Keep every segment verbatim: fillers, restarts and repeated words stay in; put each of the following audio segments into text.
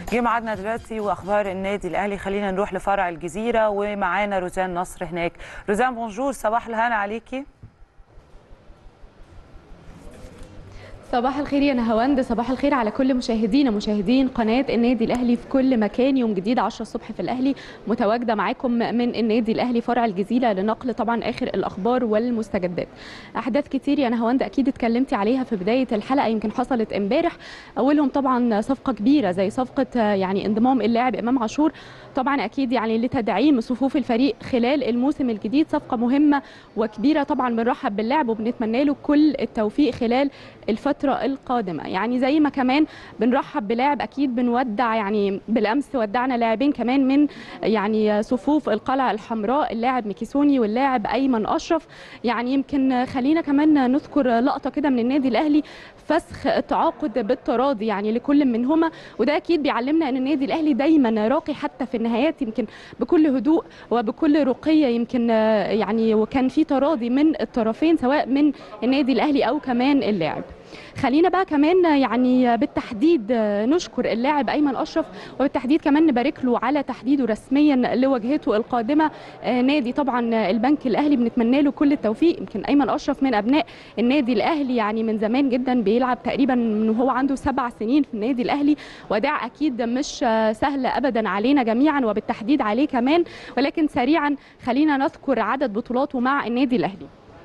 جه ميعادنا دلوقتي واخبار النادي الاهلي. خلينا نروح لفرع الجزيره ومعانا روزان نصر هناك. روزان بونجور، صباح الهنا عليكي. صباح الخير يا نهاوند، صباح الخير على كل مشاهدينا مشاهدين قناه النادي الاهلي في كل مكان. يوم جديد عشرة الصبح في الاهلي، متواجده معاكم من النادي الاهلي فرع الجزيره لنقل طبعا اخر الاخبار والمستجدات. احداث كتير يا نهاوند اكيد اتكلمتي عليها في بدايه الحلقه، يمكن حصلت امبارح. اولهم طبعا صفقه كبيره زي صفقه يعني انضمام اللاعب امام عاشور، طبعا اكيد يعني لتدعيم صفوف الفريق خلال الموسم الجديد. صفقه مهمه وكبيره طبعا، بنرحب باللاعب وبنتمنى له كل التوفيق خلال الفتره القادمه. يعني زي ما كمان بنرحب بلاعب، اكيد بنودع، يعني بالامس ودعنا لاعبين كمان من يعني صفوف القلعه الحمراء، اللاعب ميكيسوني واللاعب ايمن اشرف. يعني يمكن خلينا كمان نذكر لقطه كده من النادي الاهلي، فسخ التعاقد بالتراضي يعني لكل منهما، وده اكيد بيعلمنا ان النادي الاهلي دايما راقي حتى في النهايات، يمكن بكل هدوء وبكل رقيه. يمكن يعني وكان في تراضي من الطرفين سواء من النادي الاهلي او كمان اللاعب. خلينا بقى كمان يعني بالتحديد نشكر اللاعب ايمن اشرف، وبالتحديد كمان نبارك له على تحديده رسميا لواجهته القادمه نادي طبعا البنك الاهلي. بنتمنى له كل التوفيق. يمكن ايمن اشرف من ابناء النادي الاهلي، يعني من زمان جدا بيلعب تقريبا من وهو عنده سبع سنين في النادي الاهلي، وداع اكيد مش سهل ابدا علينا جميعا وبالتحديد عليه كمان. ولكن سريعا خلينا نذكر عدد بطولاته مع النادي الاهلي.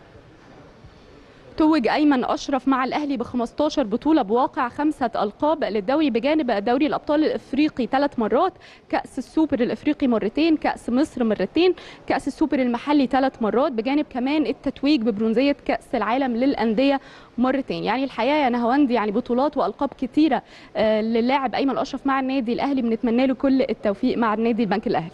توج أيمن أشرف مع الأهلي ب خمستاشر بطولة بواقع خمسة ألقاب للدوري، بجانب دوري الأبطال الإفريقي ثلاث مرات، كأس السوبر الإفريقي مرتين، كأس مصر مرتين، كأس السوبر المحلي ثلاث مرات، بجانب كمان التتويج ببرونزية كأس العالم للأندية مرتين. يعني الحقيقة يا نهاوند يعني بطولات وألقاب كتيرة للاعب أيمن أشرف مع النادي الأهلي، بنتمنى له كل التوفيق مع النادي البنك الأهلي.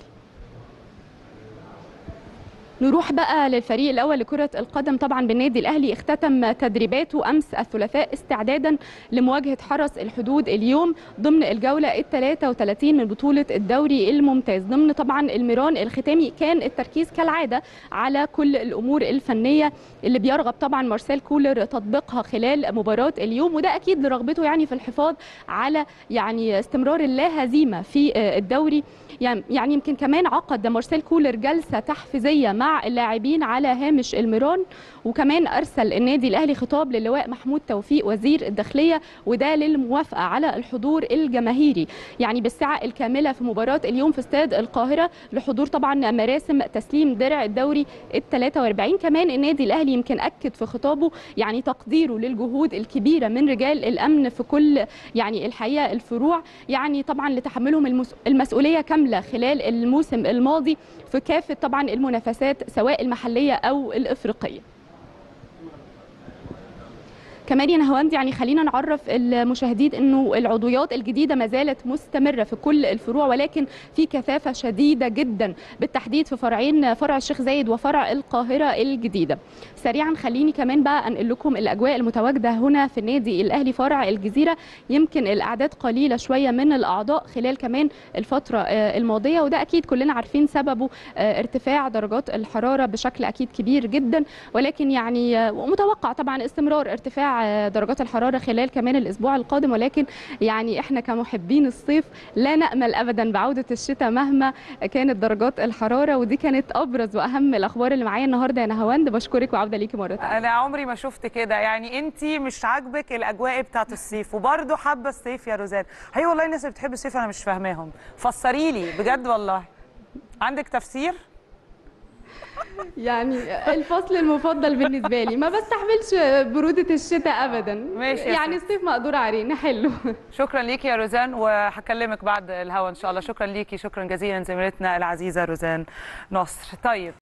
نروح بقى للفريق الاول لكره القدم طبعا بالنادي الاهلي. اختتم تدريباته امس الثلاثاء استعدادا لمواجهه حرس الحدود اليوم ضمن الجوله ال ثلاثة وثلاثين من بطوله الدوري الممتاز. ضمن طبعا الميران الختامي كان التركيز كالعاده على كل الامور الفنيه اللي بيرغب طبعا مارسيل كولر تطبيقها خلال مباراه اليوم، وده اكيد لرغبته يعني في الحفاظ على يعني استمرار اللا هزيمه في الدوري. يعني يمكن كمان عقد مارسيل كولر جلسه تحفيزيه مع اللاعبين على هامش الميران، وكمان ارسل النادي الاهلي خطاب للواء محمود توفيق وزير الداخليه، وده للموافقه على الحضور الجماهيري يعني بالسعه الكامله في مباراه اليوم في استاد القاهره، لحضور طبعا مراسم تسليم درع الدوري ال ثلاثة وأربعين. كمان النادي الاهلي يمكن اكد في خطابه يعني تقديره للجهود الكبيره من رجال الامن في كل يعني الحقيقه الفروع، يعني طبعا لتحملهم المسؤوليه كامله خلال الموسم الماضي في كافه طبعا المنافسات سواء المحليه او الافريقيه. كمان يا نهاوند يعني خلينا نعرف المشاهدين انه العضويات الجديده ما زالت مستمره في كل الفروع، ولكن في كثافه شديده جدا بالتحديد في فرعين، فرع الشيخ زايد وفرع القاهره الجديده. سريعا خليني كمان بقى انقل لكم الاجواء المتواجده هنا في النادي الاهلي فرع الجزيره. يمكن الاعداد قليله شويه من الاعضاء خلال كمان الفتره الماضيه، وده اكيد كلنا عارفين سببه ارتفاع درجات الحراره بشكل اكيد كبير جدا، ولكن يعني متوقع طبعا استمرار ارتفاع درجات الحراره خلال كمان الاسبوع القادم. ولكن يعني احنا كمحبين الصيف لا نامل ابدا بعوده الشتاء مهما كانت درجات الحراره، ودي كانت ابرز واهم الاخبار اللي معايا النهارده يا نهاوند. بشكرك وعوده ليكي مره ثانيه. انا عمري ما شفت كده، يعني انت مش عاجبك الاجواء بتاعت الصيف وبرده حابه الصيف يا روزان؟ هي والله الناس اللي بتحب الصيف انا مش فاهماهم، فسري لي بجد والله، عندك تفسير؟ يعني الفصل المفضل بالنسبه لي، ما بستحملش بروده الشتاء ابدا. ماشي يعني الصيف مقدور عليه نحله. شكرا ليكي يا روزان، وهكلمك بعد الهوا ان شاء الله. شكرا ليكي، شكرا جزيلا زميلتنا العزيزه روزان نصر. طيب